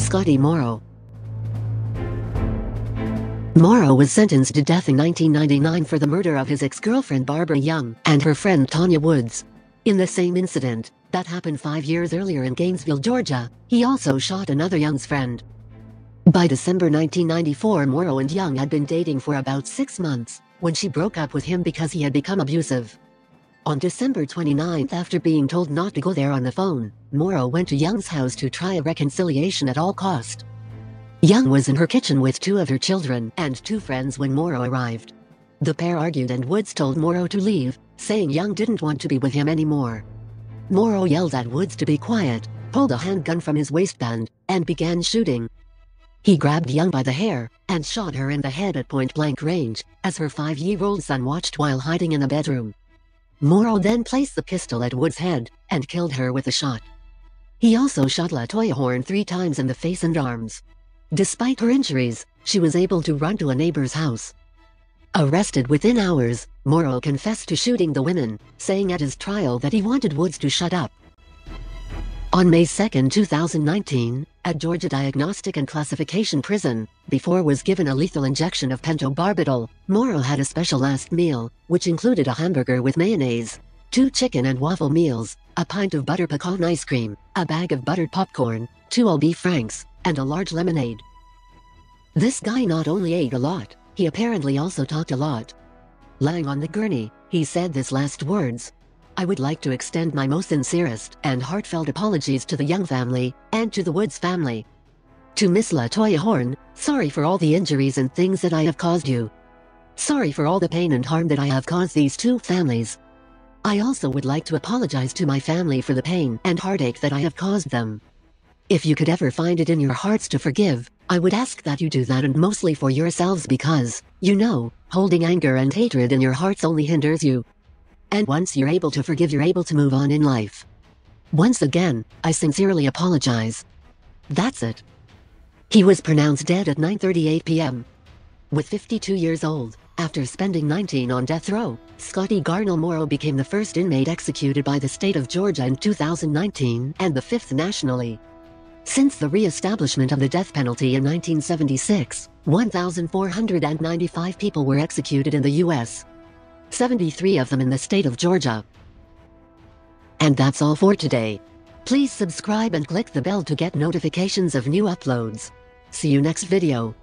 Scotty Morrow. Morrow was sentenced to death in 1999 for the murder of his ex-girlfriend Barbara Young and her friend Tanya Woods. In the same incident, that happened 5 years earlier in Gainesville, Georgia, he also shot another Young's friend. By December 1994, Morrow and Young had been dating for about 6 months, when she broke up with him because he had become abusive. On December 29th, after being told not to go there on the phone, Morrow went to Young's house to try a reconciliation at all cost. Young was in her kitchen with 2 of her children and 2 friends when Morrow arrived. The pair argued and Woods told Morrow to leave, saying Young didn't want to be with him anymore. Morrow yelled at Woods to be quiet, pulled a handgun from his waistband, and began shooting. He grabbed Young by the hair and shot her in the head at point-blank range, as her 5-year-old son watched while hiding in the bedroom. Morrow then placed the pistol at Woods' head and killed her with a shot. He also shot LaToya Horn 3 times in the face and arms. Despite her injuries, she was able to run to a neighbor's house. Arrested within hours, Morrow confessed to shooting the women, saying at his trial that he wanted Woods to shut up. On May 2, 2019, at Georgia Diagnostic and Classification Prison, before was given a lethal injection of pentobarbital, Morrow had a special last meal, which included a hamburger with mayonnaise, 2 chicken and waffle meals, a pint of butter pecan ice cream, a bag of buttered popcorn, 2 all beef franks, and a large lemonade. This guy not only ate a lot, he apparently also talked a lot. Lying on the gurney, he said these last words: "I would like to extend my most sincerest and heartfelt apologies to the Young family, and to the Woods family. To Miss LaToya Horn, sorry for all the injuries and things that I have caused you. Sorry for all the pain and harm that I have caused these 2 families. I also would like to apologize to my family for the pain and heartache that I have caused them. If you could ever find it in your hearts to forgive, I would ask that you do that, and mostly for yourselves, because, you know, holding anger and hatred in your hearts only hinders you. And once you're able to forgive, you're able to move on in life. Once again, I sincerely apologize." That's it. He was pronounced dead at 9:38 p.m. With 52 years old, after spending 19 on death row, Scotty Morrow became the first inmate executed by the state of Georgia in 2019 and the 5th nationally. Since the re-establishment of the death penalty in 1976, 1,495 people were executed in the U.S., 73 of them in the state of Georgia. And that's all for today. Please subscribe and click the bell to get notifications of new uploads. See you next video.